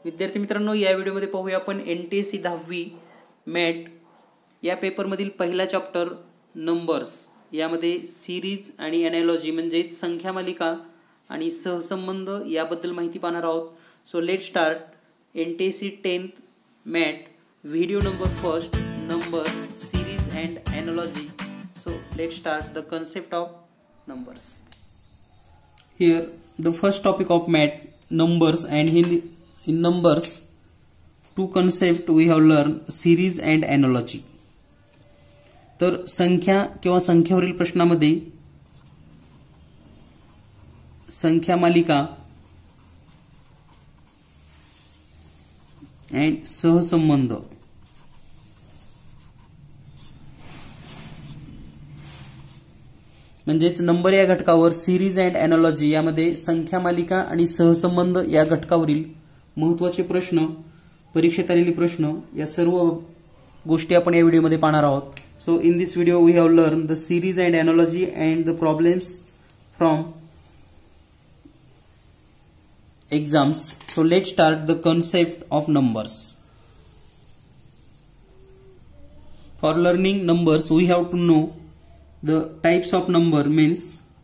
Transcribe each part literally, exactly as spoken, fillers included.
विद्यार्थी मित्रांनो, या व्हिडिओमध्ये पाहूया आपण एन टी एस सी दहावी मॅट या पेपरमधील पहिला चॅप्टर नंबर्स यामध्ये सिरीज आणि एनालॉजी म्हणजेच संख्या मालिका आणि सहसंबंध याबद्दल माहिती पाहणार आहोत. So let start. N T S C tenth MAT video number first, numbers, series and analogy. So let start the concept of numbers. Here the first topic of math, numbers, and in, in numbers two concept we have learned, series and analogy. तर संख्या किंवा संख्यावरील प्रश्नामध्ये संख्या मालिका and सहसंबंध म्हणजेच number या घटकावर series and analogy यामध्ये संख्या मालिका आणि सहसंबंध या घटकावरील महत्त्वाचे प्रश्न, परीक्षेत आलेले प्रश्न या सर्व गोष्टी आपण या व्हिडिओमध्ये पाहणार आहोत. So in this video we have learn the series and analogy and the problems from exams. So let start the concept of numbers. For learning numbers we have to know the types of number, means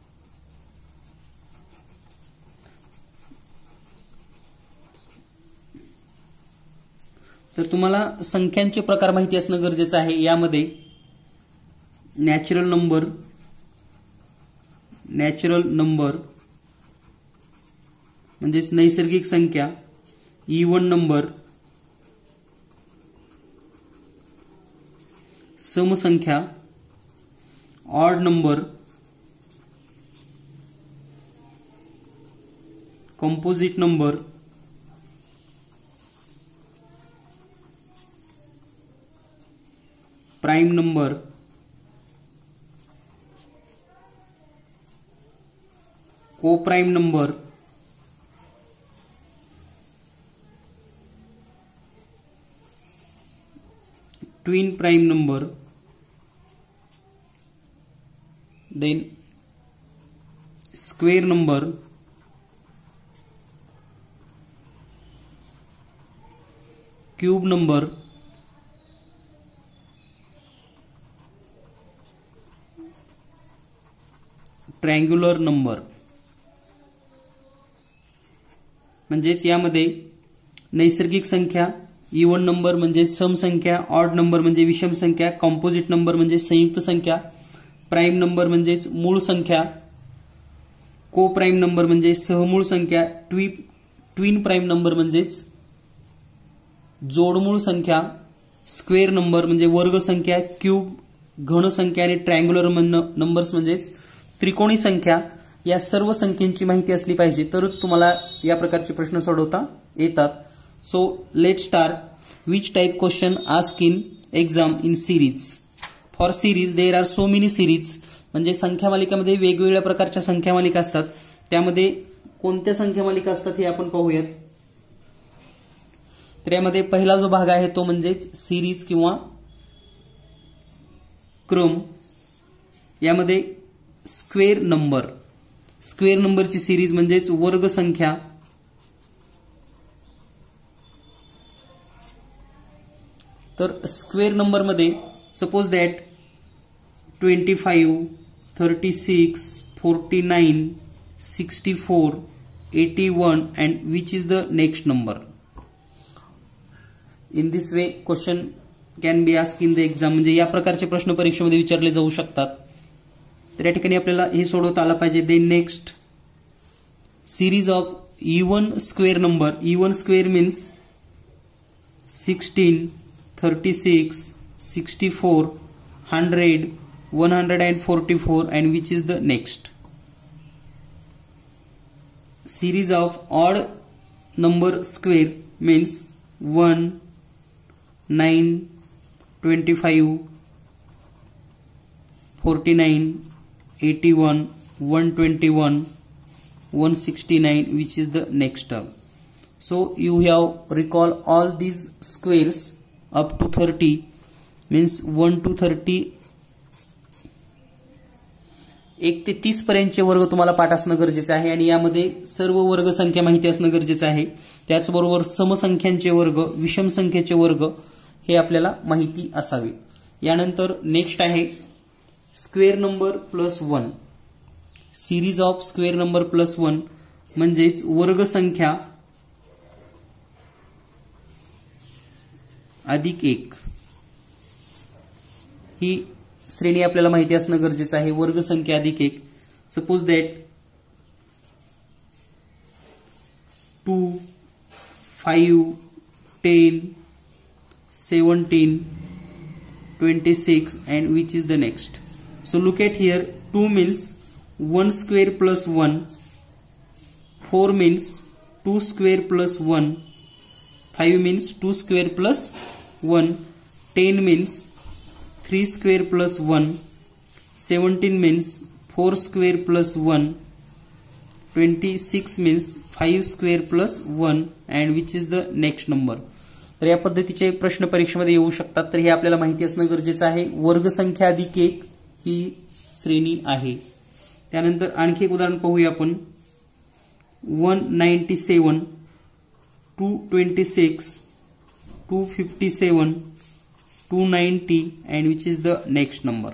तर तुम्हाला संख्यांचे प्रकार माहिती असणं गरजेचं आहे. यामध्ये natural number, natural number म्हणजेच नैसर्गिक संख्या, इव्हन नंबर, समसंख्या, odd number, composite number, prime number, coprime number, twin prime number, then square number, cube number, triangular number. म्हणजेच यामध्ये नैसर्गिक संख्या, इव्हन नंबर म्हणजे सम संख्या, ऑड नंबर म्हणजे विषम संख्या, कंपोजिट नंबर म्हणजे संयुक्त संख्या, प्राइम नंबर म्हणजेच मूळ संख्या, को प्राइम नंबर म्हणजे सहमूळ संख्या, ट्वी ट्विन प्राइम नंबर म्हणजेच जोडमूळ संख्या, स्क्वेअर नंबर म्हणजे वर्ग संख्या, क्यूब घन संख्या आणि ट्रायंग्युलर नंबर्स म्हणजेच त्रिकोणी संख्या. या सर्व संख्यांची माहिती असली पाहिजे तरच तुम्हाला या प्रकारचे प्रश्न सोडवता येतात. So let start. Which type question ask in exam in series. For series there are so many series. म्हणजे संख्या मालिकामध्ये वेगवेगळ्या प्रकारच्या संख्या मालिका असतात. त्यामध्ये कोणत्या संख्या मालिका असतात हे आपण पाहूयात. तर यामध्ये पहिला जो भाग आहे तो म्हणजेच सिरीज किंवा क्रम. यामध्ये स्क्वेअर नंबर, स्क्वेअर नंबरची सिरीज म्हणजेच वर्ग संख्या, तर स्क्वेअर नंबर मध्ये suppose that twenty-five, thirty-six, forty-nine, sixty-four, eighty-one, and which is the next number. In this way question can be asked in the exam. म्हणजे या प्रकारचे प्रश्न परीक्षेमध्ये विचारले जाऊ शकतात. तर या ठिकाणी आपल्याला हे सोडवता आला पाहिजे. Then next series of even square number. Even square means sixteen, thirty-six, sixty-four, one hundred, one hundred forty-four, and which is the next. Series of odd number square means one, nine, twenty-five, forty-nine, eighty-one, one twenty-one, one sixty-nine, which is the next term. So you have recall all these squares up to thirty, means one to thirty एक ते तीस पर्यंतचे वर्ग तुम्हाला पाठ असणं गरजेचं आहे आणि यामध्ये सर्व वर्ग संख्या माहिती असणं गरजेचं आहे. त्याचबरोबर समसंख्यांचे वर्ग, विषम संख्येचे वर्ग हे आपल्याला माहिती असावे. यानंतर नेक्स्ट आहे square number plus one. Series of square number plus one म्हणजेच वर्ग संख्या अधिक एक ही श्रेणी आपल्याला माहिती असणं गरजेचं आहे. वर्ग संख्या अधिक एक. Suppose that two, five, ten, seventeen, twenty-six and which is the next. So look at here, two means one square plus one, four means two square plus one, five means two square plus one, ten means three square plus one, seventeen means four square plus one, twenty-six means five square plus one and which is the next number. तर या पद्धतीचे प्रश्न परीक्षेमध्ये येऊ शकतात. तर हे आपल्याला माहिती असणं गरजेचं आहे. वर्ग संख्या अधिक एक ही श्रेणी आहे. त्यानंतर आणखी एक उदाहरण पाहूया आपण. One ninety seven, two twenty six, two fifty seven, two ninety and which is the next number.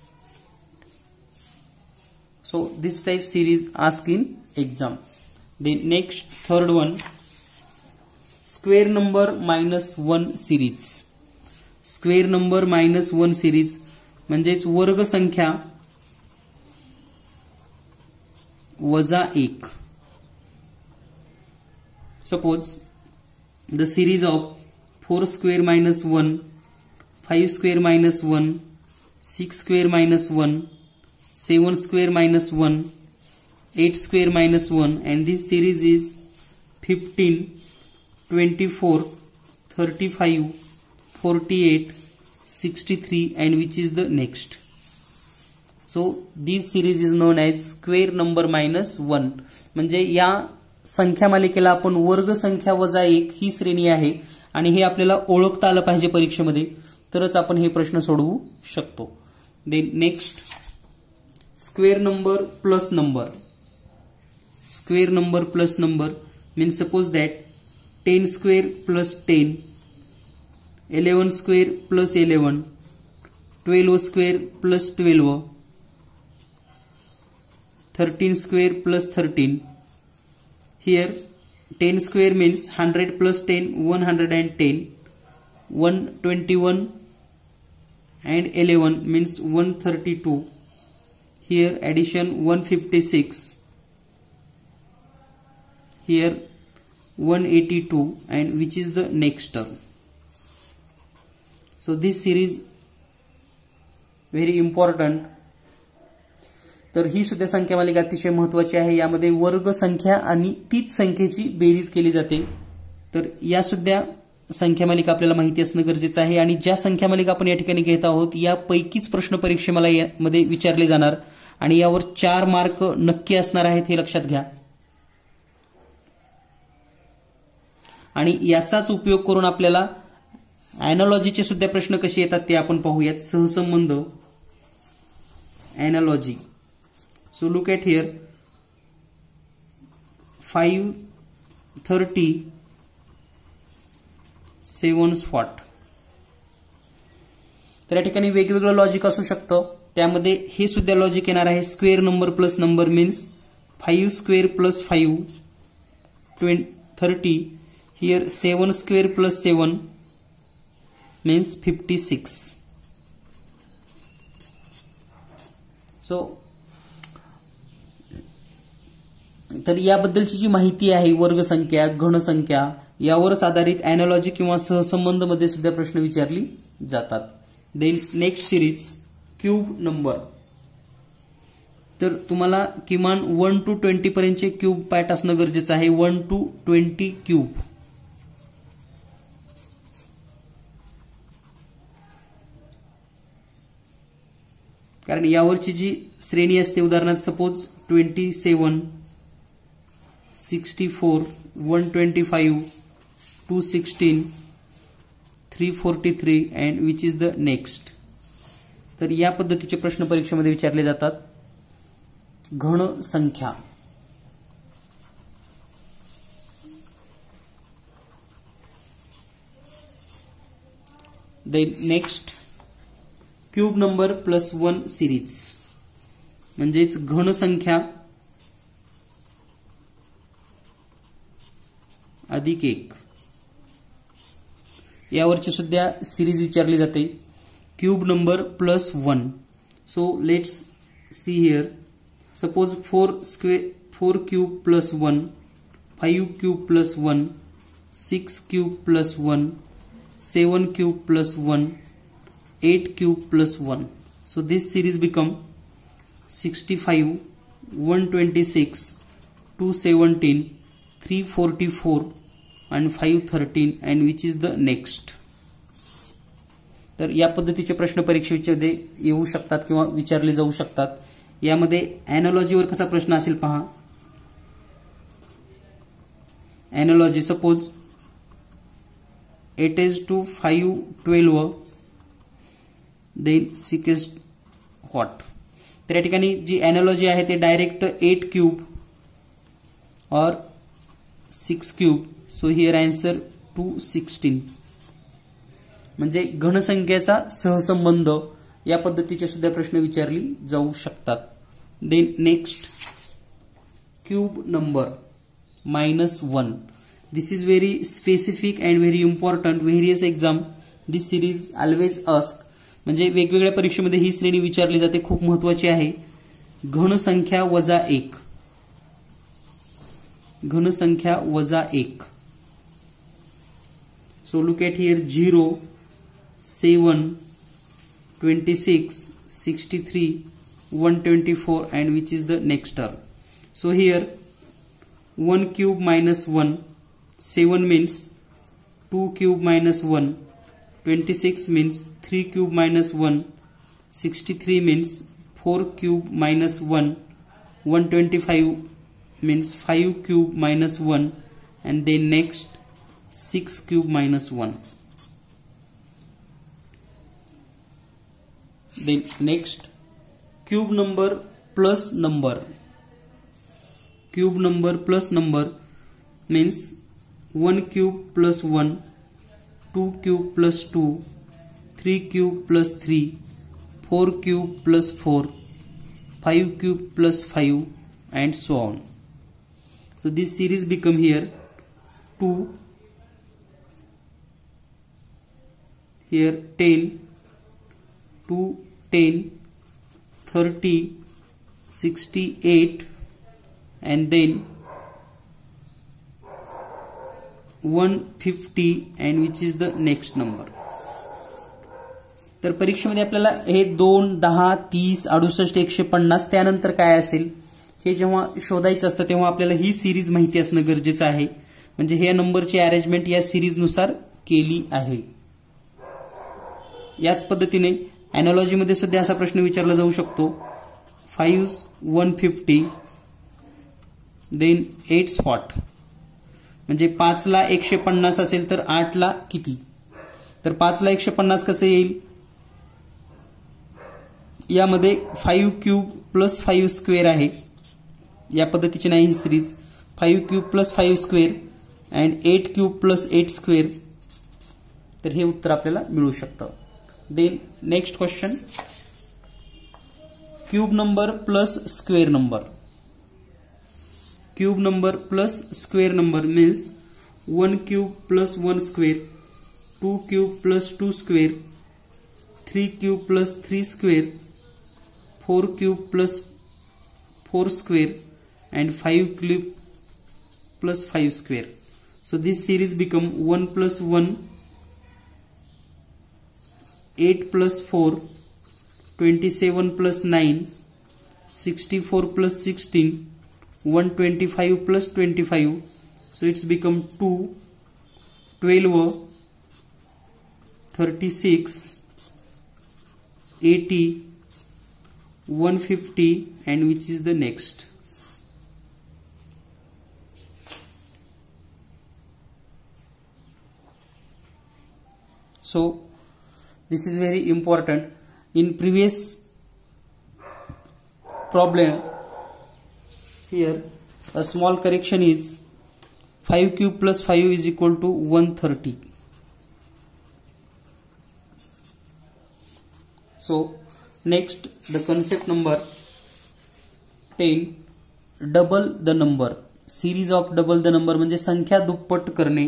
So this type series ask in exam. Then next third one, square number minus one series. Square number minus one series म्हणजेच वर्ग संख्या वजा एक. Suppose the series of four square minus one, five square minus one, six square minus one, seven square minus one, eight square minus one and this series is fifteen, twenty-four, thirty-five, forty-eight, sixty-three and which is the next. So this series is known as square number minus one. म्हणजे या संख्या मालिकेला आपण वर्ग संख्या वजा एक ही श्रेणी आहे आणि हे आपल्याला ओळखता आलं पाहिजे परीक्षेमध्ये, तरच आपण हे प्रश्न सोडवू शकतो. Then next square number plus number. Square number plus number means suppose that ten square plus ten, eleven square plus eleven, twelve square plus twelve, thirteen square plus thirteen. Here ten square means one hundred plus ten, one hundred ten, one hundred twenty-one and eleven means one hundred thirty-two. Here addition one hundred fifty-six. Here one hundred eighty-two and which is the next term. So this series very important. तर ही सुद्धा संख्या मालिका अतिशय महत्त्वाची आहे. यामध्ये वर्ग संख्या आणि तीच संख्येची बेरीज केली जाते. तर या सुद्धा संख्या मालिका आपल्याला माहिती असणं गरजेचं आहे आणि ज्या संख्या मालिका आपण या ठिकाणी घेत आहोत यापैकीच प्रश्न परीक्षेला यामध्ये विचारले जाणार आणि यावर चार मार्क नक्की असणार आहेत हे लक्षात घ्या. आणि याचाच उपयोग करून आपल्याला ॲनालॉजीचे सुद्धा प्रश्न कसे येतात ते आपण पाहूयात. सहसंबंध analogy. So look at here five thirty seven spot. तर या ठिकाणी वेगवेगळं लॉजिक असू शकतं. त्यामध्ये हे सुद्धा लॉजिक येणार आहे. Square number plus number means five square plus five twenty thirty. Here seven square plus seven means fifty-six. So तर याबद्दलची जी माहिती आहे वर्ग संख्या, घन संख्या यावरच आधारित ॲनालॉजी किंवा सहसंबंध मध्ये सुद्धा प्रश्न विचारली जातात. Then next series cube number. तर तुम्हाला किमान वन टू ट्वेंटी पर्यंतचे क्यूब पाठ असणं गरजेचं आहे. One to twenty cube. कारण यावरची जी श्रेणी असते उदाहरणार्थ suppose twenty seven, sixty four, one twenty five, two sixteen, three forty three and which is the next. तर या पद्धतीचे प्रश्न परीक्षेमध्ये विचारले जातात. घन संख्या. Then next cube number plus one series म्हणजेच घन संख्या अधिक एक, यावरची सुद्धा सिरीज विचारली जाते. Cube number plus one. So let's see here. Suppose four square four cube plus one, five cube plus one, six cube plus one, seven cube plus one, eight cube plus one. So this series become sixty-five, one twenty-six, two seventeen, three forty-four and five thirteen, and which is the next. तर या पद्धतीचे प्रश्न परीक्षेमध्ये येऊ शकतात किंवा विचारले जाऊ शकतात. यामध्ये एनालॉजीवर कसा प्रश्न असेल पहा. Analogy suppose eight is to five twelve, then six is what. तर या ठिकाणी जी एनालॉजी आहे ते डायरेक्ट एट क्यूब और six cube. So here answer two sixteen. म्हणजे घनसंख्येचा सहसंबंध या पद्धतीचे सुद्धा प्रश्न विचारली जाऊ शकतात. Then next cube number minus one. This is very specific and very important. Various exam this series always ask. म्हणजे वेगवेगळ्या परीक्षेमध्ये ही श्रेणी विचारली जाते, खूप महत्त्वाची आहे. घनसंख्या वजा एक. घनसंख्या वजा एक. So look at here zero, seven, twenty-six, sixty-three, one twenty-four and which is the next term. So here one cube minus one. seven means two cube minus one, twenty-six means three cube minus one, sixty-three means four cube minus one, one twenty-five means five cube minus one, and then next six cube minus one. Then next cube number plus number. Cube number plus number means one cube plus one, two cube plus two, three cube plus three, four cube plus four, five cube plus five and so on. So this series become here two, here ten, two, ten, thirty, sixty-eight and then one fifty and which is the next number. तर परीक्षेमध्ये आपल्याला हे दोन, दहा, तीस, अडुसष्ट, एकशे पन्नास त्यानंतर काय असेल हे जेव्हा शोधायचं असतं तेव्हा आपल्याला ही सिरीज माहिती असणं गरजेचं आहे. म्हणजे हे नंबरची अरेंजमेंट या सिरीज नुसार केली आहे. याच पद्धतीने एनालॉजी मध्ये सुद्धा असा प्रश्न विचारला जाऊ शकतो. Five one fifty, then eight what. म्हणजे पाच ला एकशे पन्नास असेल तर आठ ला किती. तर पाच ला एकशे पन्नास कसं येईल. यामध्ये five cube plus five square आहे. या पद्धतीची नाही ही सिरीज. Five cube plus five square and eight cube plus eight square. तर हे उत्तर आपल्याला मिळू शकतं. Then next question cube number plus square number. Cube number plus square number means one cube plus one square, two cube plus two square, three cube plus three square, four cube plus four square and five cube plus five square. So this series become one plus one, eight plus four, twenty-seven plus nine, sixty-four plus sixteen, one twenty-five plus twenty-five. So it's become two, twelve, thirty-six, eighty, one fifty and which is the next. So this is very important. In previous problem here a small correction is five cube plus five is equal to one hundred thirty. So next the concept number ten, double the number. Series of double the number म्हणजे संख्या दुप्पट करणे.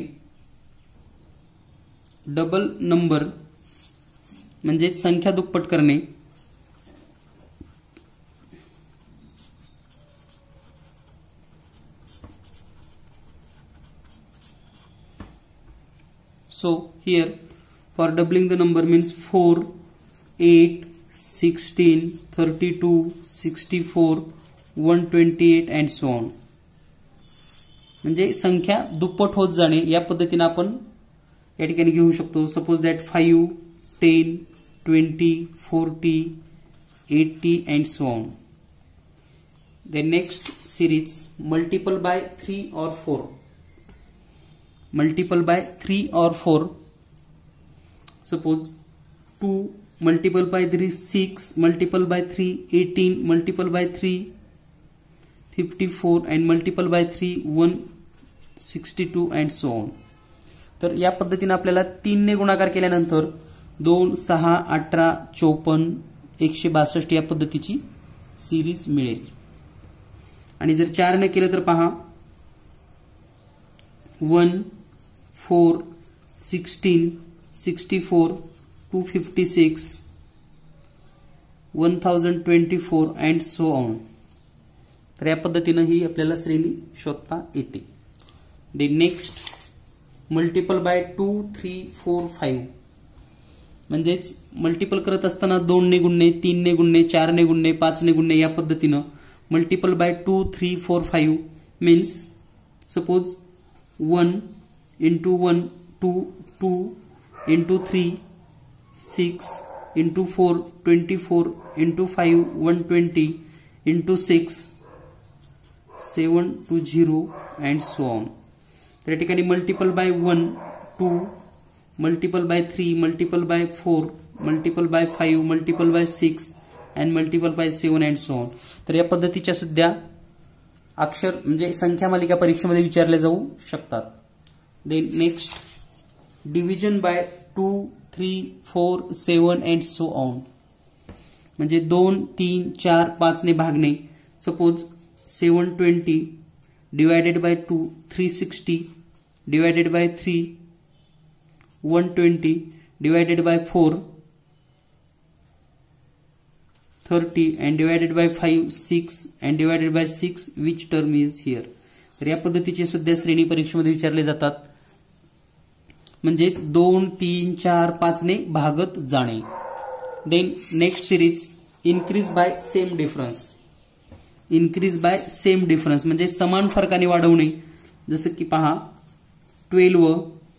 Double number म्हणजे संख्या दुप्पट करणे. So here for doubling the number means four, eight, sixteen, thirty-two, sixty-four, one twenty-eight and so on. म्हणजे संख्या दुप्पट होत जाणे या पद्धतीने आपण या ठिकाणी घेऊ शकतो. Suppose that five, ten, twenty, forty, eighty and so on. The next series multiple by three or four. Multiple by three or four. Suppose two multiple by three six, multiple by three eighteen, multiple by three fifty-four and multiple by three one sixty-two and so on. तर या पद्धतीने आपल्याला तीन ने गुणाकार केल्यानंतर दोन, सहा, अठरा, चोपन्न, एकशे बासष्ट या पद्धतीची सिरीज मिळेल. आणि जर चार ने केलं तर पहा one, four, sixteen, sixty four, two fifty six, one thousand twenty four and so on. तर या पद्धतीनं ही आपल्याला श्रेणी शोधता येते. The next multiple by two, three, four, five म्हणजेच मल्टिपल करत असताना दोन ने गुणणे, तीन ने गुणणे, चार ने गुणणे, पाच ने गुणणे या पद्धतीनं multiple by two, three, four, five means suppose one into one, two, two, into three, six, into four, twenty-four, into five, one twenty, into six, seven to zero and so on. तर या ठिकाणी multiple by one, two, multiple by three, multiple by four, multiple by five, multiple by six and multiple by seven and so on. तर या पद्धतीच्या सुद्धा अक्षर म्हणजे संख्या मालिका परीक्षेमध्ये विचारले जाऊ शकतात. Then next division by two, three, four, seven and so on. म्हणजे दोन, तीन, चार, पाच ने भागणे. Suppose seven twenty divided by two, three sixty divided by three, one twenty divided by four, thirty and divided by five, six and divided by six. Which term is here? तर या पद्धतीचे सुद्धा श्रेणी परीक्षेमध्ये विचारले जातात. म्हणजेच दोन, तीन, चार, पाच ने भागत जाणे. Then next series increase by same difference. Increase by same difference म्हणजे समान फरकाने वाढवणे. जसं की पहा twelve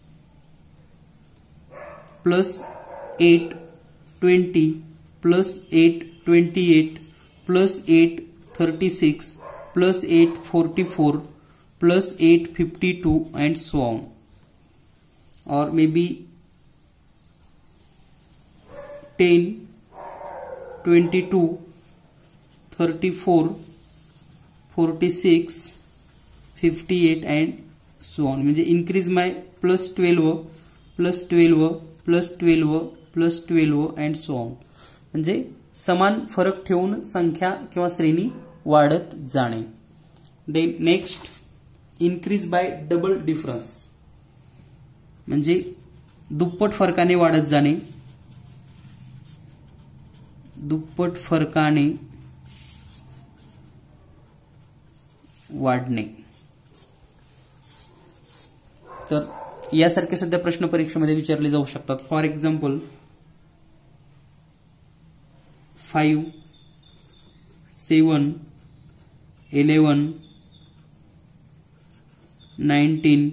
plus eight twenty plus eight twenty eight plus eight thirty six plus eight forty four plus eight fifty two and so on. Or maybe ten, twenty-two, thirty-four, forty-six, fifty-eight and so on. म्हणजे increase by plus twelve, plus twelve, plus twelve, plus twelve and so on. म्हणजे समान फरक ठेवून संख्या किंवा श्रेणी वाढत जाणे. Then next increase by double difference म्हणजे दुप्पट फरकाने वाढत जाणे. दुप्पट फरकाने वाढणे. तर यासारखे सध्या प्रश्न परीक्षेमध्ये विचारले जाऊ शकतात. For example five, seven, eleven, nineteen,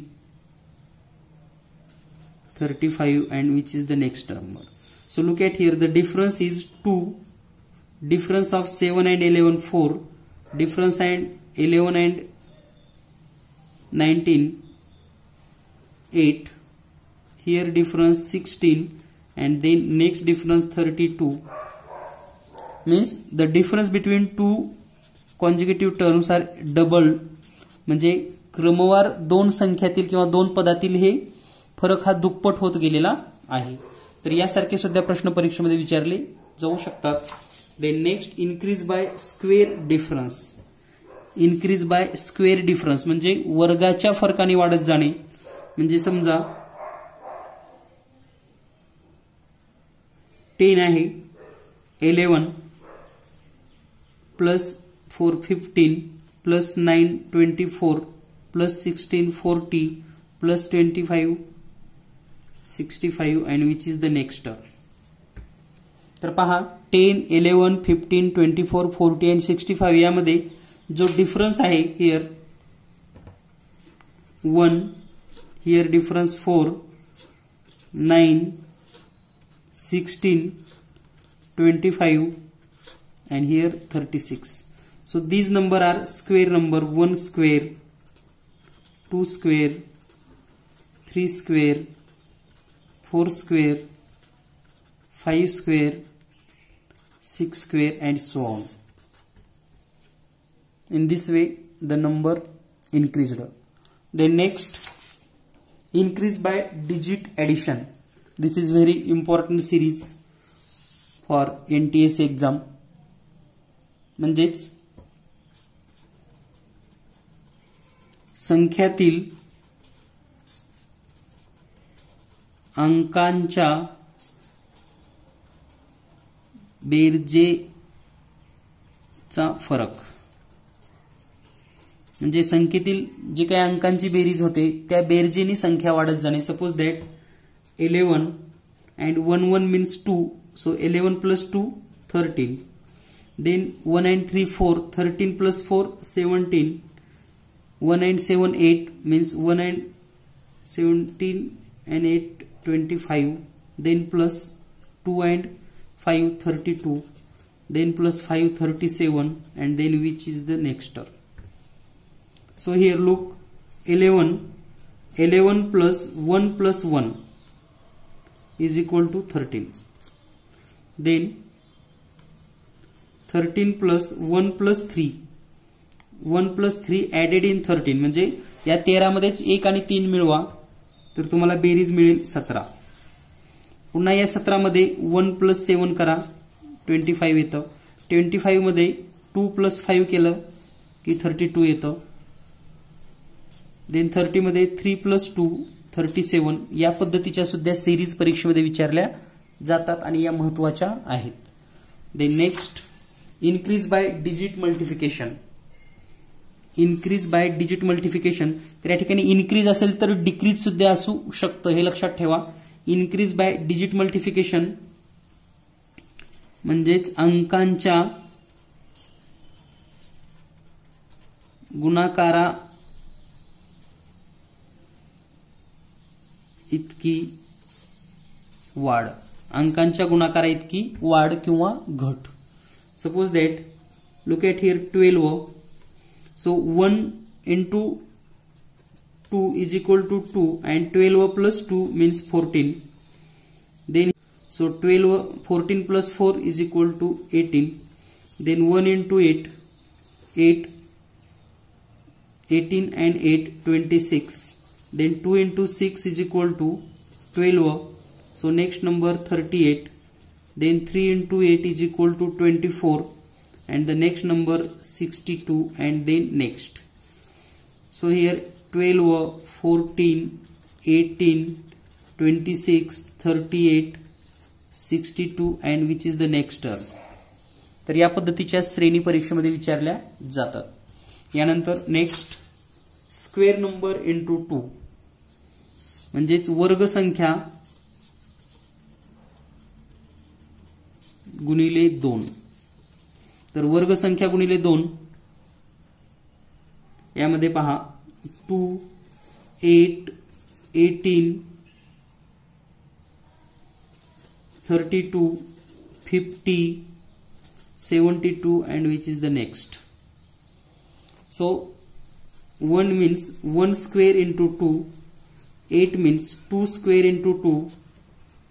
thirty-five and which is the next term. So look at here, the difference is two, difference of seven and eleven four, difference and eleven and nineteen eight, here difference sixteen and then next difference thirty-two. Means the difference between two conjugative terms are double, म्हणजे क्रमवार दोन संख्यातील किंवा दोन पदातील हे फरक हा दुप्पट होत गेलेला आहे. तर यासारखे सुद्धा प्रश्न परीक्षेमध्ये विचारले जाऊ शकतात. Then next, increase by square difference. Increase by square difference म्हणजे वर्गाच्या फरकाने वाढत जाणे. म्हणजे समजा टेन आहे, eleven plus four fifteen plus nine twenty four plus sixteen forty plus twenty five sixty five and which is the next term. तर पहा, ten eleven fifteen twenty four forty and sixty five यामध्ये जो difference आहे here one, here difference four, nine, sixteen, twenty five and here thirty-six. So these number are square number. one square, two square, three square, four square, five square, six square and so on. In this way the number increased. Then next, increase by digit addition. This is very important series for N T S exam. म्हणजेच संख्यातील अंकांच्या बेरजेचा फरक. म्हणजे संख्येतील जे काही अंकांची berries होते त्या बेरजेने संख्या वाढत जाणे. Suppose that eleven and one one means two, so eleven plus two thirteen. Then one and three four, thirteen plus four seventeen, one and seven eight means one and seventeen and eight twenty-five, then plus two and five thirty-two, then plus five thirty-seven, and then which is the next term. So here look, eleven, eleven plus one plus one is equal to thirteen. Then thirteen plus one plus three, one plus three added in thirteen, म्हणजे या तेरा मध्येच एक आणि तीन मिळवा तर तुम्हाला बेरीज मिळेल सतरा. पुन्हा या सतरा मध्ये वन प्लस सेवन करा, ट्वेंटी फाइव येतं. ट्वेंटी फाइव मध्ये टू प्लस फाइव केलं की थर्टी टू येतं. देन थर्टी मध्ये three plus two thirty seven. या पद्धतीच्या सुद्धा सिरीज परीक्षेमध्ये विचारल्या जातात आणि या महत्वाच्या आहेत. Then next, increase by digit multiplication. Increase by digit multiplication, तर या ठिकाणी इन्क्रीज असेल तर डिक्रीज सुद्धा असू शकतं, हे लक्षात ठेवा. इन्क्रीज बाय डिजिट मल्टिफिकेशन म्हणजेच अंकांच्या गुणाकारा इतकी वाढ. अंकांच्या गुणाकारा इतकी वाढ किंवा घट. Suppose that, look at here twelve. So one into two is equal to two and twelve plus two means fourteen. Then so twelve, fourteen plus four is equal to eighteen. Then one into eight, eight, eighteen and eight, twenty-six. Then two into six is equal to twelve. So next number thirty-eight. Then three into eight is equal to twenty-four and the next number sixty-two and then next. So here twelve, fourteen, eighteen, twenty-six, thirty-eight, sixty-two and which is the next term. तर या पद्धतीच्या श्रेणी परीक्षेमध्ये विचारल्या जातात. यानंतर next, square number into two म्हणजेच वर्ग संख्या गुणिले दोन. तर वर्ग संख्या गुणिले दोन यामध्ये पहा, two, eight, eighteen, thirty two, fifty, seventy two and which is the next. So one means one square into two, eight means two square into two,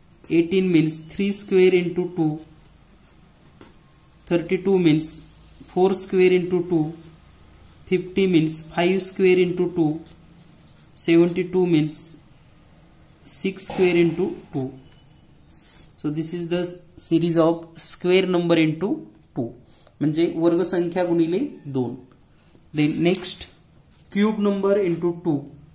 eighteen means three square into two, thirty-two means four square into two, fifty means five square into two, seventy-two means six square into two. So this is the series of square number into two, म्हणजे वर्ग संख्या गुणिले दोन. Then next cube number into two.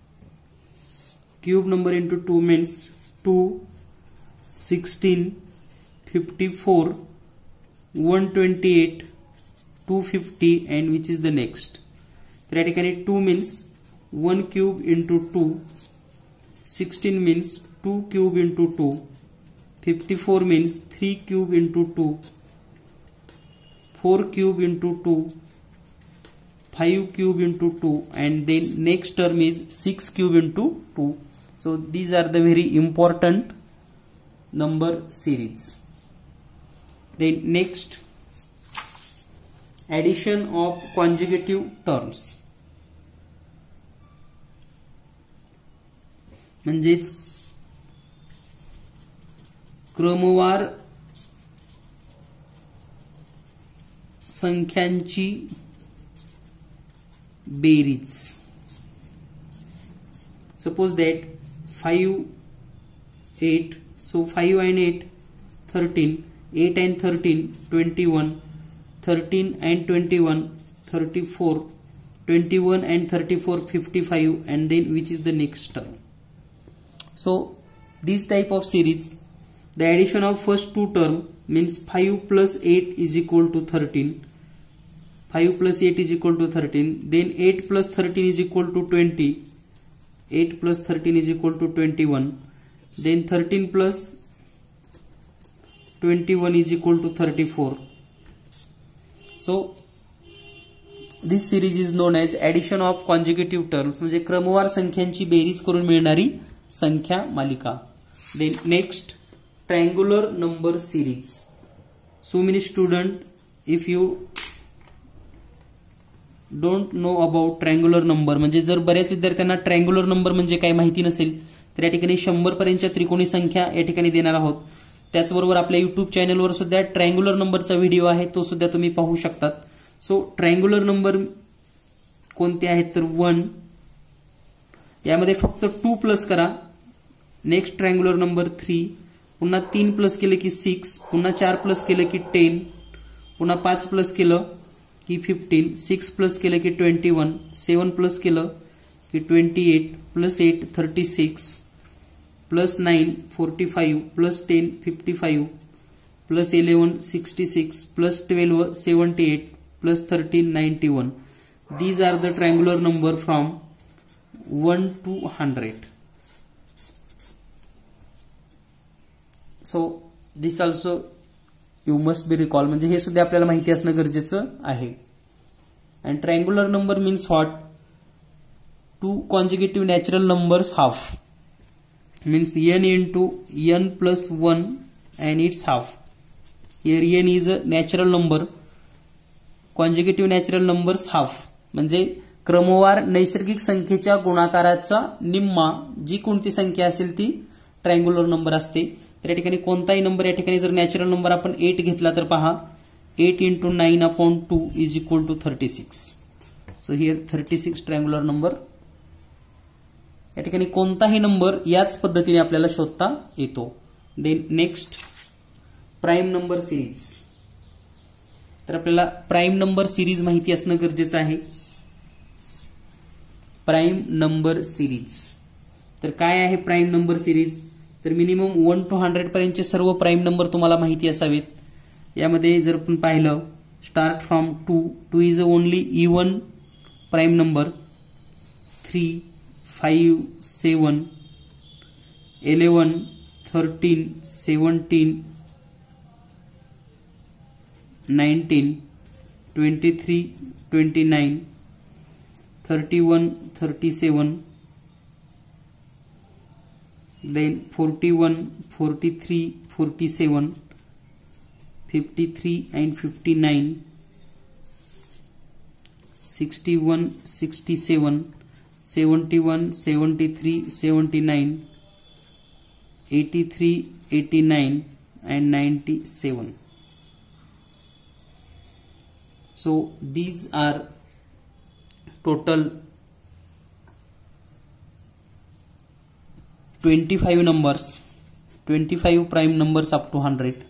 Cube number into two means two, sixteen, fifty-four, one twenty-eight, two fifty, and which is the next. तर या ठिकाणी two means one cube into two, sixteen means two cube into two, fifty-four means three cube into two, four cube into two, five cube into two, and then next term is six cube into two. So these are the very important number series. Then next, addition of conjugative terms. म्हणजेच क्रमवार संख्यांची बेरीज. Suppose that five, eight, so five and eight, thirteen, eight and thirteen, twenty-one, thirteen and twenty-one, thirty-four, twenty-one and thirty-four, fifty-five, and then which is the next term. So this type of series, the addition of first two term means five plus eight is equal to thirteen, five plus eight is equal to thirteen, then eight plus thirteen is equal to twenty, eight plus thirteen is equal to twenty-one, then thirteen plus twenty-one is equal to thirty-four. So this series is known as addition of conjugative terms, म्हणजे क्रमवार संख्यांची berries करून मिळणारी संख्या मालिका. Then next, triangular number series. So many student, if you don't know about triangular number, म्हणजे जर बऱ्याच विद्यार्थ्यांना ट्रायंग्युलर नंबर म्हणजे काय माहिती नसेल तर या ठिकाणी शंभर पर्यंतच्या त्रिकोणी संख्या या ठिकाणी देणार आहोत. त्याचबरोबर आपल्या युट्यूब चॅनलवर सुद्धा ट्रायंग्युलर नंबरचा व्हिडिओ आहे, तो सुद्धा तुम्ही पाहू शकतात. सो ट्रायंग्युलर नंबर कोणते आहेत तर वन, यामध्ये फक्त टू प्लस करा. नेक्स्ट ट्रायंग्युलर नंबर थ्री, पुन्हा तीन प्लस केले की सिक्स, पुन्हा चार प्लस केले की टेन, पुन्हा पाच प्लस केलं की फिफ्टीन, सिक्स प्लस केलं की ट्वेंटी वन, सेवन प्लस केलं की twenty eight, plus eight thirty six, plus nine forty five, plus ten fifty five, plus eleven sixty six, plus twelve seventy eight, plus thirteen ninety one. These are the triangular number from one to hundred. So this also you must be recall, म्हणजे हे सुद्धा आपल्याला माहिती असणं गरजेचं आहे. And triangular number means what? Two conjugative natural numbers half, means n into n plus one and its half. Here n is a natural number, conjugative natural numbers half, म्हणजे क्रमवार नैसर्गिक संख्येच्या गुणाकाराचा निम्मा जी कोणती संख्या असेल ती ट्रायंग्युलर नंबर असते. तर या ठिकाणी कोणताही नंबर, या ठिकाणी जर नॅचरल नंबर आपण एट घेतला तर पहा eight into nine upon two is equal to thirty six. So here thirty six triangular number. या ठिकाणी कोणताही नंबर याच पद्धतीने आपल्याला शोधता येतो. Then next, prime number series. तर आपल्याला प्राइम नंबर सिरीज माहिती असणं गरजेचं आहे. प्राइम नंबर सिरीज, तर काय आहे प्राइम नंबर सिरीज? तर मिनिमम वन टू हंड्रेड पर्यंतचे सर्व प्राइम नंबर तुम्हाला माहिती असावेत. यामध्ये जर आपण पाहिलं, start from two, two is a only even prime number, three, five, seven, eleven, thirteen, seventeen, nineteen, twenty three, twenty nine, thirty one, thirty seven, then forty-one, forty-three, forty-seven, fifty-three and fifty-nine, sixty-one, sixty-seven, seventy-one, seventy-three, seventy-nine, eighty-three, eighty-nine and ninety-seven. So these are total twenty-five numbers, twenty-five prime numbers up to one hundred.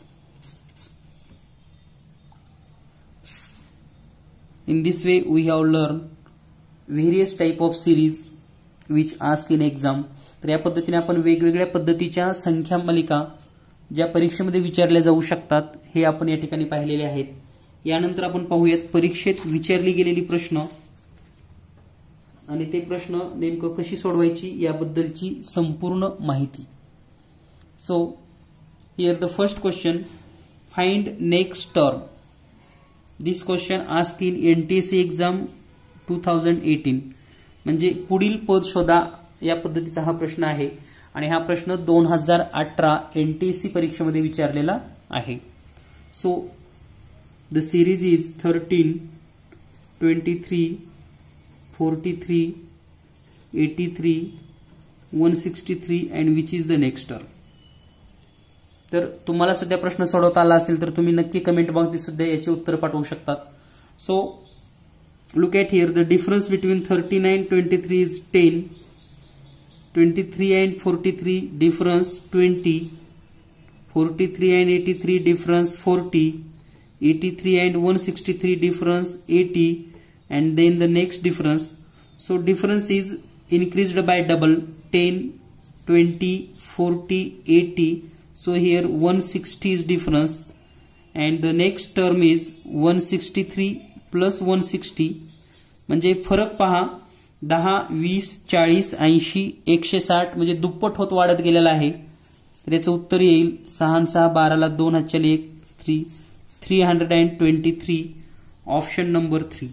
In this way we have learned various type of series which ask in exam. तर या पद्धतीने आपण वेगवेगळ्या पद्धतीच्या संख्या मालिका ज्या परीक्षेमध्ये विचारल्या जाऊ शकतात हे आपण या ठिकाणी पाहिलेले आहेत. यानंतर आपण पाहूयात परीक्षेत विचारली गेलेली प्रश्न आणि ते प्रश्न नेमकं कशी सोडवायची याबद्दलची संपूर्ण माहिती. So here the first question, find next term. This question ask in NTSC exam two thousand eighteen. म्हणजे पुढील पद शोधा या पद्धतीचा हा प्रश्न आहे आणि हा प्रश्न दोन हजार अठरा एनटीएससी परीक्षेमध्ये विचारलेला आहे. So the series is thirteen, twenty three, forty three, eighty three, one sixty three and which is the next term. तर तुम्हाला सुद्धा प्रश्न सोडवता आला असेल तर तुम्ही नक्की कमेंट बॉक्समध्ये सुद्धा याचे उत्तर पाठवू शकतात. So look at here, the difference between thirty nine twenty three is ten, twenty three and forty three difference twenty, forty three and eighty three difference forty, eighty three and one sixty three difference eighty, and then the next difference. So difference is increased by double, ten, twenty, forty, eighty. So here one sixty is difference and the next term is one sixty-three plus one sixty. म्हणजे फरक पहा, दहा, वीस, चाळीस, ऐंशी, एकशे साठ म्हणजे दुप्पट होत वाढत गेलेला आहे. तर याचं उत्तर येईल सहा सहा बाराला दोन हातच्याला एक, three three hundred and twenty three. Option number three.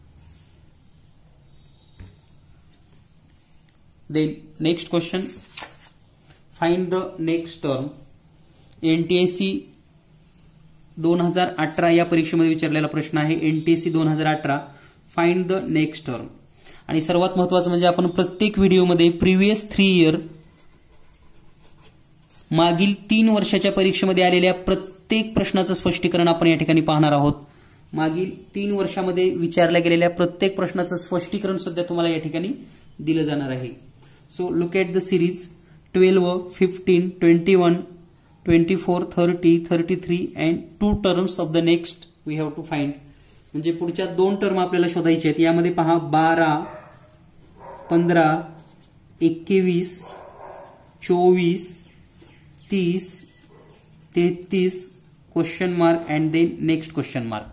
Then next question, find the next term. NTSC दोन हजार अठरा या परीक्षेमध्ये विचारलेला प्रश्न आहे. एनटीएससी दोन हजार अठरा, फाइंड द नेक्स्ट टर्म. आणि सर्वात महत्वाचं म्हणजे आपण प्रत्येक व्हिडिओमध्ये प्रिव्हियस थ्री इयर मागील तीन वर्षाच्या परीक्षेमध्ये आलेल्या प्रत्येक प्रश्नाचं स्पष्टीकरण आपण या ठिकाणी पाहणार आहोत. मागील तीन वर्षामध्ये विचारल्या गेलेल्या प्रत्येक प्रश्नाचं स्पष्टीकरण सुद्धा तुम्हाला या ठिकाणी दिलं जाणार आहे. So look at the series twelve, fifteen, twenty-one, twenty-four, thirty, thirty-three and two terms of the next we have to find. म्हणजे पुढच्या दोन टर्म आपल्याला शोधायचे आहेत. यामध्ये पहा बारा, पंधरा, एकवीस, चोवीस, तीस, तेहतीस, question mark and then next question mark.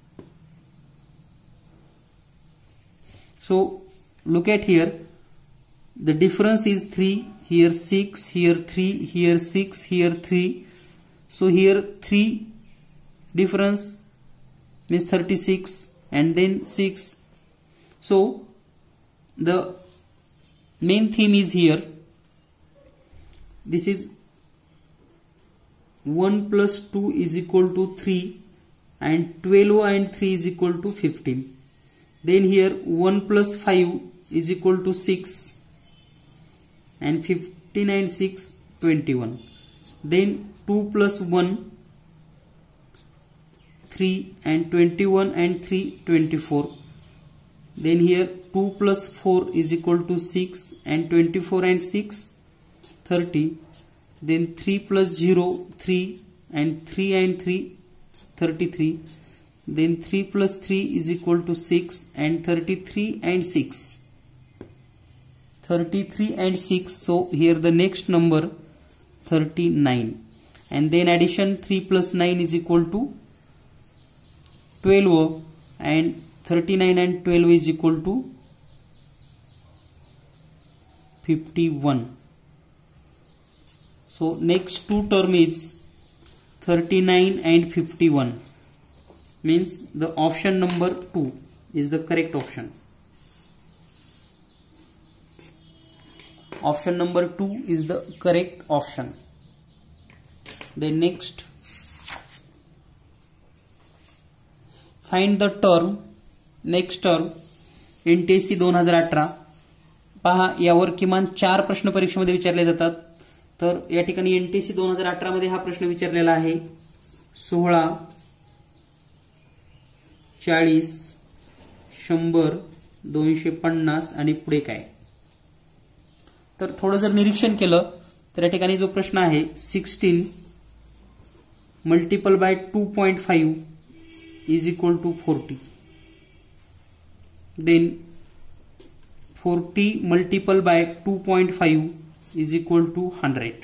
So look at here, the difference is three, here six, here three, here six, here three. So here three difference means thirty-six and then six. So the main theme is here, this is one plus two is equal to three and twelve and three is equal to fifteen. Then here one plus five is equal to six and fifteen and six, twenty-one. Then two plus one, three and twenty-one and three, twenty-four. Then here two plus four is equal to six and twenty-four and six, thirty. Then three plus zero, three and three and three, thirty-three. Then three plus three is equal to six and thirty-three and six. thirty-three and six. So here the next number thirty-nine and then addition three plus nine is equal to twelve and thirty-nine and twelve is equal to fifty-one. So next two term is thirty-nine and fifty-one, means the option number two is the correct option. Option number two is the correct option. Then next, find the term. Next term NTSC दोन हजार अठरा. पहा, यावर किमान चार प्रश्न परीक्षेमध्ये विचारले जातात. तर या ठिकाणी एनटीएससी दोन हजार अठरा मध्ये हा प्रश्न विचारलेला आहे. सोळा, चाळीस, शंभर, दोनशे पन्नास आणि पुढे काय. तर थोडं जर निरीक्षण केलं तर या ठिकाणी जो प्रश्न आहे sixteen multiple by two point five is equal to forty. Then forty multiple by two point five is equal to hundred.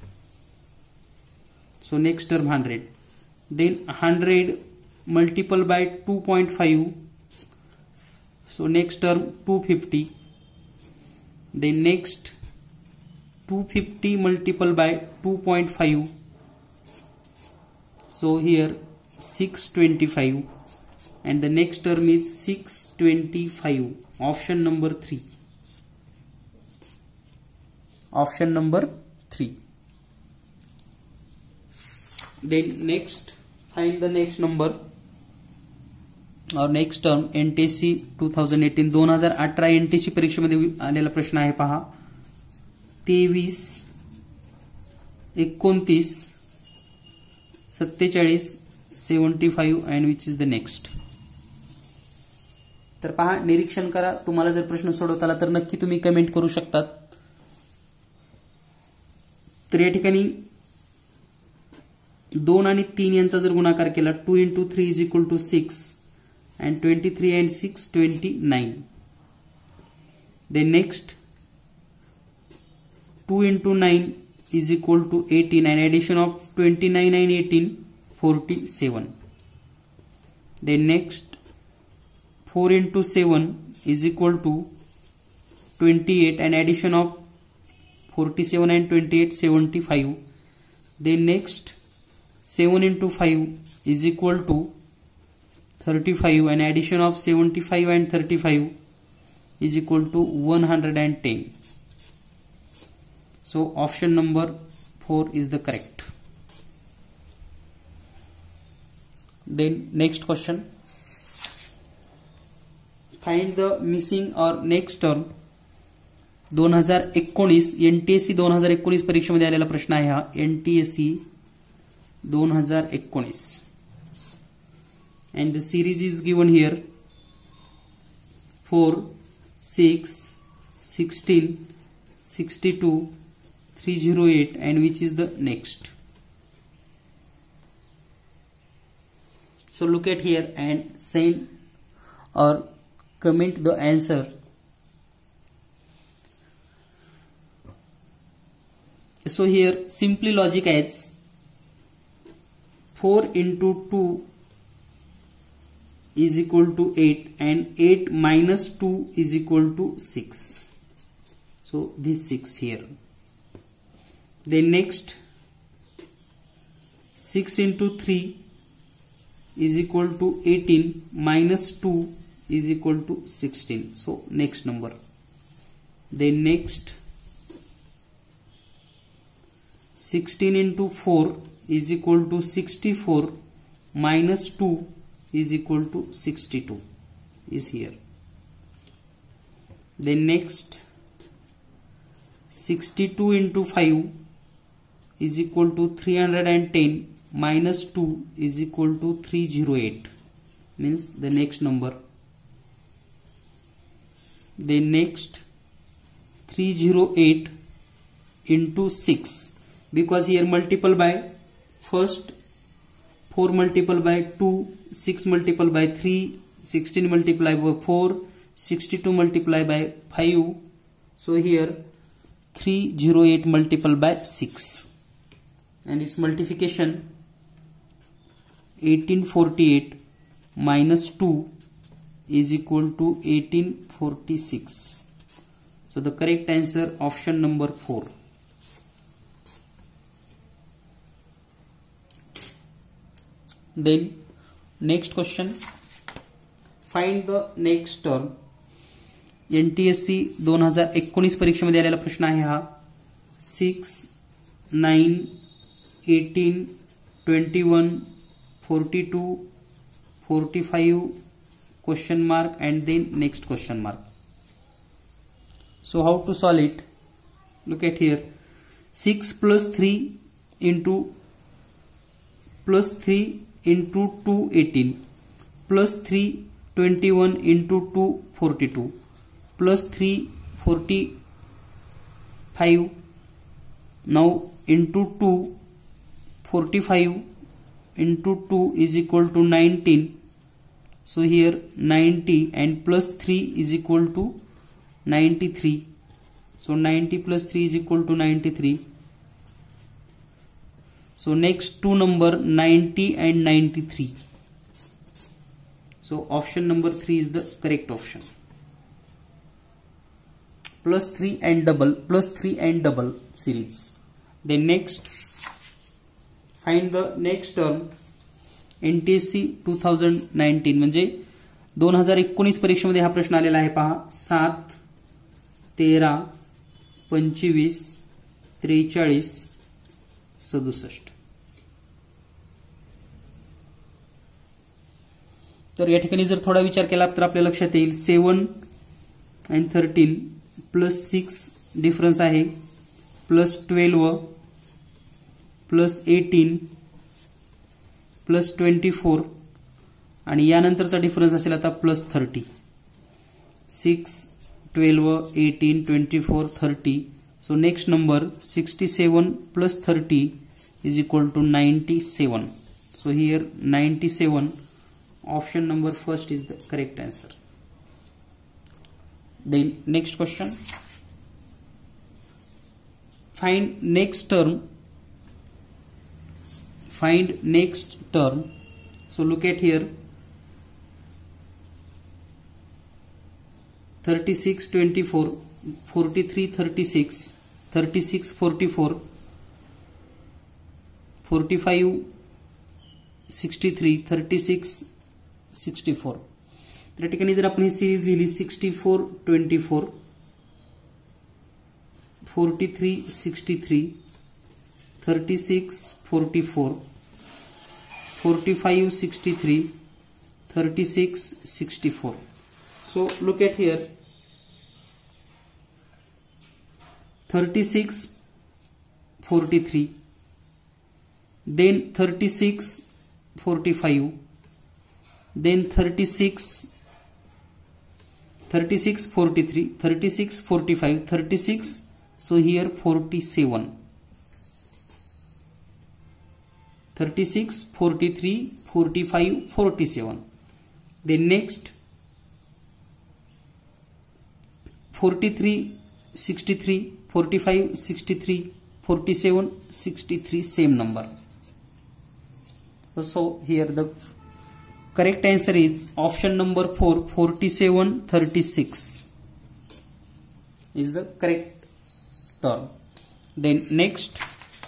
So next term hundred. Then hundred multiple by two point five. So next term two fifty. Then next two fifty multiple by two point five. So here six twenty-five. And the next term is six twenty-five. Option number three. Option number three. Then next find the next number or next term N T S C twenty eighteen दोन हजार अठरा N T S C परीक्षेमध्ये आलेला प्रश्न आहे पहा. तेवीस, एकोणतीस, सत्तेचाळीस, seventy five and which is the next. तर पहा, निरीक्षण करा. तुम्हाला जर प्रश्न सोडवता आला तर नक्की तुम्ही कमेंट करू शकतात. तर या ठिकाणी दोन आणि तीन यांचा जर गुणाकार केला two into three is equal to six and twenty three and six twenty nine. Then next two into nine is equal to eighteen and addition of twenty nine and eighteen forty seven. Then next four into seven is equal to twenty eight and addition of forty seven and twenty eight seventy five. Then next seven into five is equal to thirty-five and addition of seventy-five and thirty-five is equal to one hundred ten. So option number four is the correct. Then next question, find the missing or next term. दोन हजार एकोणीस N T S C दोन हजार एकोणीस परीक्षेमध्ये आलेला प्रश्न आहे हा. N T S C दोन हजार एकोणीस and the series is given here four, six, sixteen, sixty-two, three oh eight and which is the next. So look at here and send or comment the answer. So here simply logic adds four into two is equal to eight and eight minus two is equal to six. So this six here. Then next six into three is equal to eighteen minus two is equal to sixteen. So next number. Then next sixteen into four is equal to sixty-four minus two is equal to sixty-two is here. Then next sixty-two into five is equal to three hundred ten minus two is equal to three oh eight, means the next number. Then next three oh eight into six, because here multiple by first four multiple by two, six multiple by three, sixteen multiply by four, sixty-two multiply by five. So here three oh eight multiple by six and its multiplication eighteen forty-eight minus two is equal to eighteen forty-six. So the correct answer option number four. Then next question, find the next term. N T S C दोन हजार एकोणीस परीक्षेमध्ये आलेला प्रश्न आहे हा. Six, nine, eighteen, twenty one, forty two, forty five question mark and then next question mark. So how to solve it? Look at here. six plus three into plus three into two, eighteen plus three twenty one into two forty two plus three forty five now into two forty-five into two is equal to nineteen, so here ninety and plus three is equal to ninety-three, so ninety plus three is equal to ninety-three. So next two number ninety and ninety-three, so option number three is the correct option. Plus three and double, plus three and double series. Then next, find the next term N T S C two thousand nineteen, म्हणजे दोन हजार एकोणीस परीक्षेमध्ये हा प्रश्न आलेला आहे. पहा, सात तेरा पंचवीस त्रेचाळीस सदुसष्ट. तर या ठिकाणी जर थोडा विचार केला तर आपल्या लक्षात येईल seven and thirteen plus six difference आहे, plus twelve plus eighteen plus twenty four आणि यानंतरचा डिफरन्स असेल आता plus thirty. Six twelve eighteen twenty four thirty, so next number sixty seven plus thirty is equal to ninety seven. So here ninety seven, option number first is the correct answer. Then next question, find next term, find next term. So look at here, thirty-six twenty-four, forty-three thirty-six, thirty-six forty-four, forty-five sixty-three, thirty-six sixty-four. तर या ठिकाणी जर आपण ही series लिहिली sixty four twenty four, forty three sixty three, thirty six forty four, forty five sixty three, thirty six sixty four. So look at here, thirty six forty three, then thirty six forty five, then thirty six thirty-six forty-three, thirty-six forty-five, thirty-six, so here forty-seven, thirty-six forty-three forty-five forty-seven. Then next forty-three sixty-three, forty-five sixty-three, forty-seven sixty-three, same number. So here the correct answer is option number four, forty-seven thirty-six is the correct term. Then next,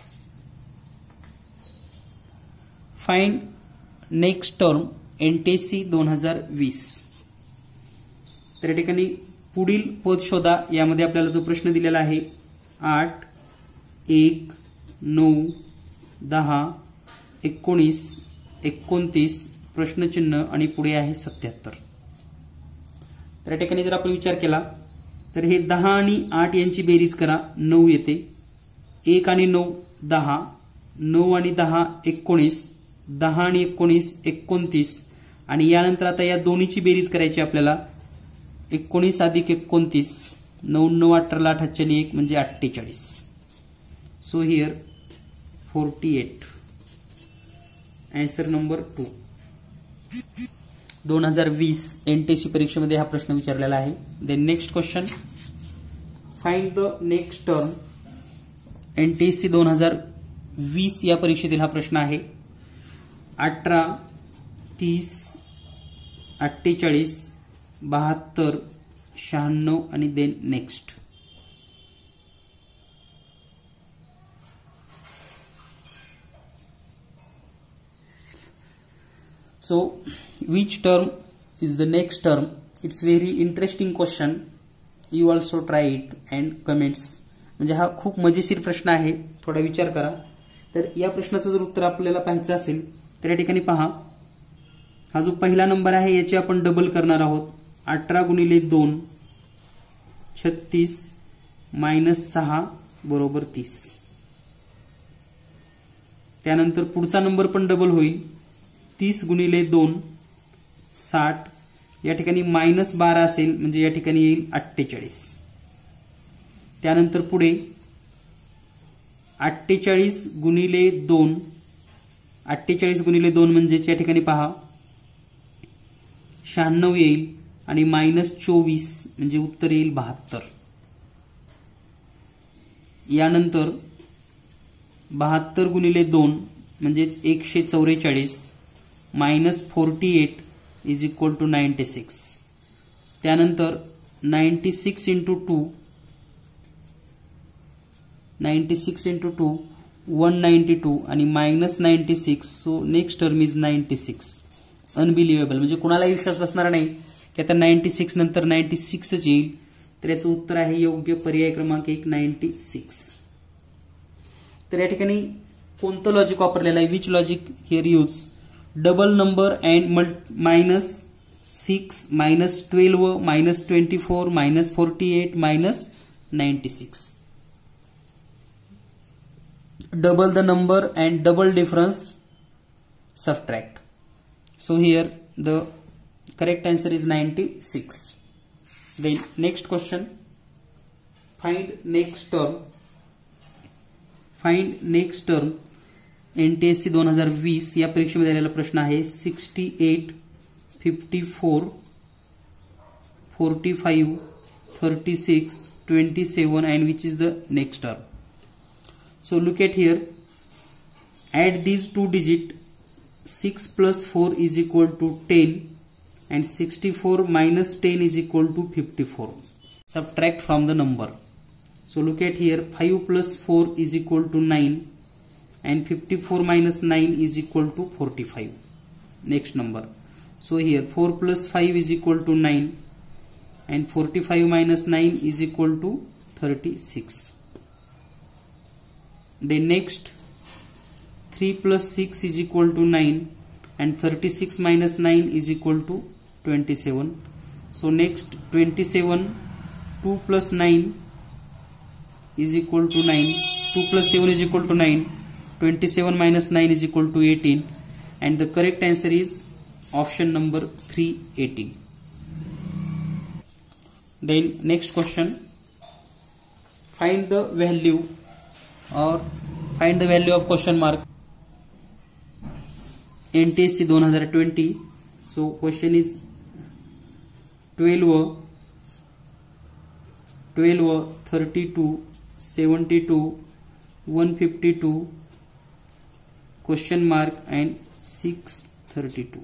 find next term N T S C दोन हजार वीस. तर या ठिकाणी पुढील पद शोधा, यामध्ये आपल्याला जो प्रश्न दिलेला आहे आठ एक नऊ दहा एकोणीस एकोणतीस प्रश्नचिन्ह आणि पुढे आहे सत्याहत्तर. तर या ठिकाणी जर आपण विचार केला तर हे दहा आणि आठ यांची बेरीज करा, नऊ येते. एक आणि नऊ दहा, नऊ आणि दहा एकोणीस, दहा आणि एकोणीस एकोणतीस आणि यानंतर आता या दोन्हीची बेरीज करायची आपल्याला, एकोणीस अधिक एकोणतीस, नऊ नऊ अठरा आठ चली एक म्हणजे अठ्ठेचाळीस. So here forty eight, answer number two. दोन हजार वीस एनटीएससी परीक्षेमध्ये हा प्रश्न विचारलेला आहे. Then next question, find the next term. NTSC दोन हजार वीस या परीक्षेतील हा प्रश्न आहे. अठरा तीस अठ्ठेचाळीस बहात्तर शहाण्णव आणि then next. So which term is the next term? It's very interesting question. You also try it and comments. म्हणजे हा खूप मजेशीर प्रश्न आहे, थोडा विचार करा. तर या प्रश्नाचं जर उत्तर आपल्याला पाहायचं असेल तर या ठिकाणी पहा, हा जो पहिला नंबर आहे याची आपण डबल करणार आहोत. अठरा गुणिले दोन छत्तीस मायनस सहा बरोबर तीस. त्यानंतर पुढचा नंबर पण डबल होईल. तीस गुणिले दोन साठ, या ठिकाणी मायनस बारा असेल म्हणजे या ठिकाणी येईल अठ्ठेचाळीस. त्यानंतर पुढे अठ्ठेचाळीस गुणिले दोन, अठ्ठेचाळीस गुणिले दोन म्हणजेच या ठिकाणी पहा शहाण्णव येईल आणि मायनस चोवीस म्हणजे उत्तर येईल बहात्तर. यानंतर बहात्तर गुणिले दोन म्हणजेच एकशे चौवेचाळीस minus forty eight is equal to ninety six. त्यानंतर ninety six into two, ninety six into two one ninety two आणि minus ninety six. So next term is ninety six. Unbelievable म्हणजे कुणालाही विश्वास बसणार नाही की आता नाईन्टी सिक्स नंतर नाईन्टी सिक्सच येईल. तर याचं उत्तर आहे योग्य पर्याय क्रमांक एक नाईन्टी सिक्स. तर या ठिकाणी कोणतं लॉजिक वापरलेलं आहे? Which logic here use? Double number and minus six minus twelve minus twenty four minus forty eight minus ninety six. Double the number and double difference, subtract. So here the correct answer is ninety-six. Then next question, find next term. Find next term. N T S C दोन हजार वीस या परीक्षेमध्ये आलेला प्रश्न आहे sixty eight fifty four forty five thirty six twenty seven and which is the next term. So look at here, add these two digit, six plus four is equal to ten and sixty-four minus ten is equal to fifty-four. Subtract from the number. So look at here, five plus four is equal to nine and fifty-four minus nine is equal to forty-five. Next number. So here four plus five is equal to nine and forty-five minus nine is equal to thirty-six. Then next three plus six is equal to nine and thirty-six minus nine is equal to twenty-seven. So next twenty-seven, two plus nine is equal to nine, two plus seven is equal to nine, twenty-seven minus nine is equal to eighteen and the correct answer is option number three, eighteen. Then next question, find the value or find the value of question mark N T S C twenty twenty. So question is twelve, twelve, thirty-two, seventy-two, one fifty-two, question mark and six thirty-two.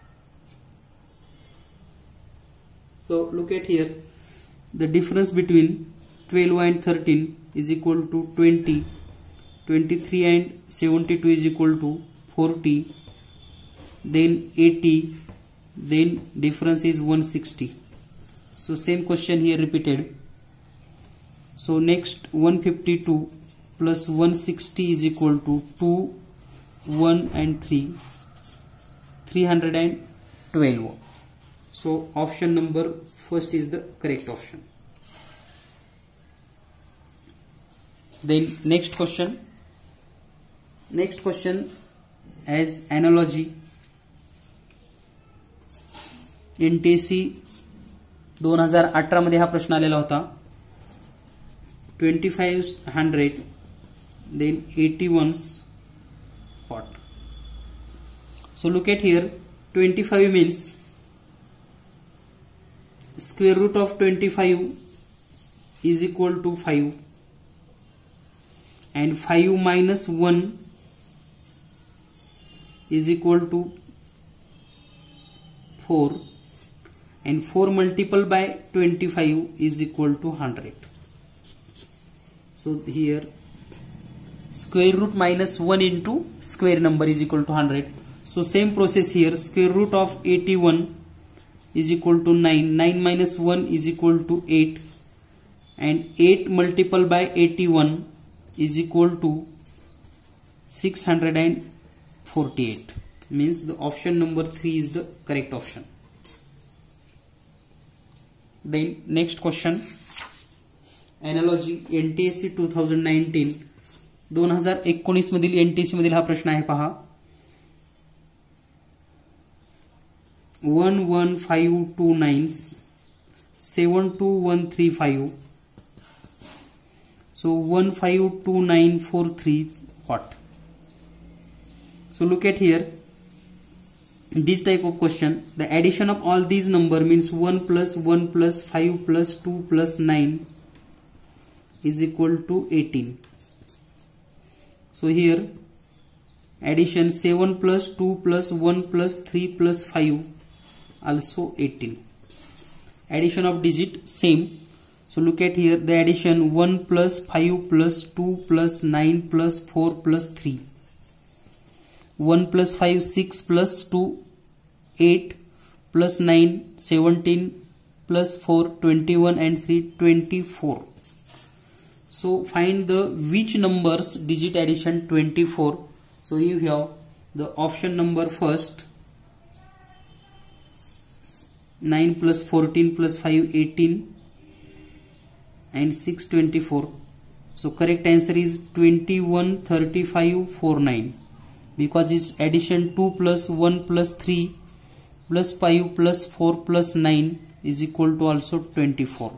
So look at here, the difference between twelve and thirteen is equal to twenty, twenty-three and seventy-two is equal to forty, then eighty, then difference is one sixty. So same question here repeated. So next one fifty-two plus one sixty is equal to two, one and three, three hundred twelve. So option number first is the correct option. Then next question, next question as analogy. N T S C दोन हजार अठरा मध्ये हा प्रश्न आलेला होता. Twenty five hundred then eighty one spot. So look at here, twenty five means square root of twenty five is equal to five and five minus one is equal to four and four multiplied by twenty-five is equal to one hundred. So here square root minus one into square number is equal to one hundred. So same process here, square root of eighty-one is equal to nine, nine minus one is equal to eight and eight multiplied by eighty-one is equal to six hundred forty-eight. Means the option number three is the correct option. Then next question, analogy N T S C twenty nineteen, दोन हजार एकोणीस मधील N T S सी मधील हा प्रश्न आहे पहा. One one five two nine seven two one three five. So one five two nine four three what? So look at here. In this type of question, the addition of all these number means one plus one plus five plus two plus nine is equal to eighteen. So here addition seven plus two plus one plus three plus five also eighteen. Addition of digit same. So look at here, the addition one plus five plus two plus nine plus four plus three. one plus five six plus two eight plus nine seventeen plus four twenty-one and three twenty-four. So find the which numbers digit addition twenty-four. So you have the option number first, nine plus fourteen plus five eighteen and six twenty-four. So correct answer is twenty-one thirty-five forty-nine, because it's addition two plus one plus three plus five plus four plus nine is equal to also twenty-four.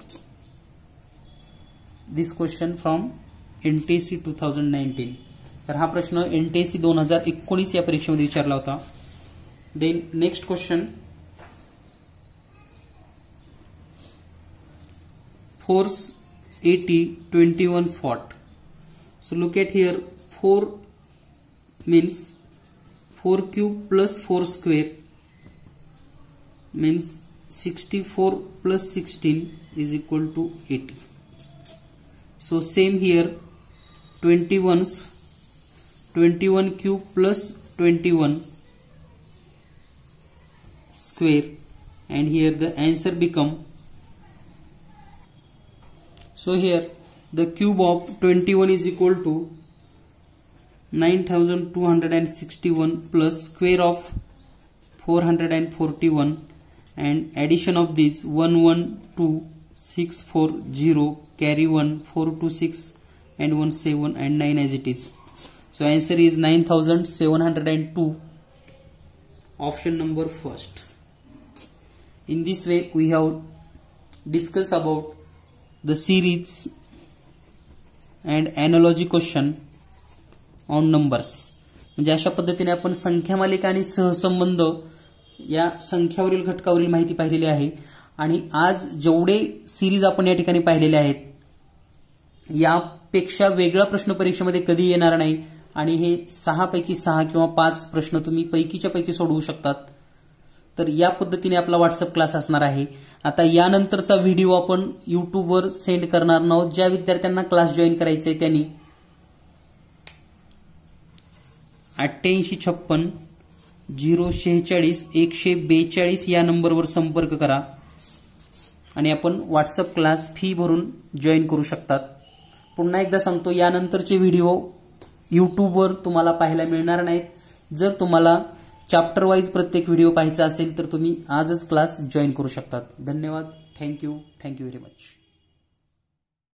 This question from N T S C twenty nineteen. तर हा प्रश्न N T S C दोन हजार एकोणीस या परीक्षेमध्ये विचारला होता. Then next question, force eighty twenty-one watt. So look at here, four means four cube plus four square means sixty-four plus sixteen is equal to eighty. So same here, twenty-one twenty-one cube plus twenty-one square, and here the answer become, so here the cube of twenty-one is equal to nine thousand two hundred sixty-one plus square of four hundred forty-one, and addition of this one one two six four zero carry one four two six and one seven and nine as it is. So answer is nine thousand seven hundred two. Option number first. In this way we have discussed about the series and analogy question on numbers. म्हणजे अशा पद्धतीने आपण संख्या मालिका आणि सहसंबंध या संख्यावरील घटकावरील माहिती पाहिलेली आहे. आणि आज जेवढे सिरीज आपण या ठिकाणी पाहिलेले आहेत यापेक्षा वेगळा प्रश्न परीक्षेमध्ये कधी येणार नाही, आणि हे सहा पैकी सहा किंवा पाच प्रश्न तुम्ही पैकीच्या पैकी सोडवू शकतात. तर या पद्धतीने आपला व्हॉट्सअप क्लास असणार आहे. आता यानंतरचा व्हिडिओ आपण यूट्यूबवर सेंड करणार आहोत. ज्या विद्यार्थ्यांना क्लास जॉईन करायचे आहे त्यांनी अठ्ठ्याऐंशी छप्पन झिरो शेहेचाळीस एकशे बेचाळीस या नंबरवर संपर्क करा आणि आपण व्हॉट्सअप क्लास फी भरून जॉईन करू शकतात. पुन्हा एकदा सांगतो, यानंतरचे व्हिडिओ यूट्यूबवर तुम्हाला पाहायला मिळणार नाहीत. जर तुम्हाला चॅप्टर वाईज प्रत्येक व्हिडिओ पाहायचा असेल तर तुम्ही आजच क्लास जॉईन करू शकतात. धन्यवाद. Thank you thank you very much.